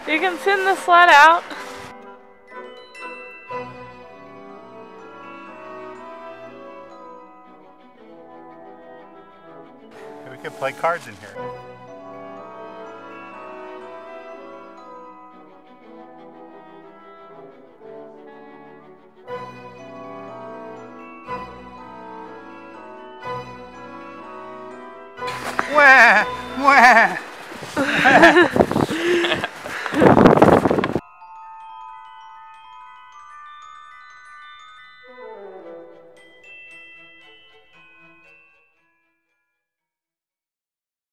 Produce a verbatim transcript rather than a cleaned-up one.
You can send the sled out. We could play cards in here. Wah! Wah!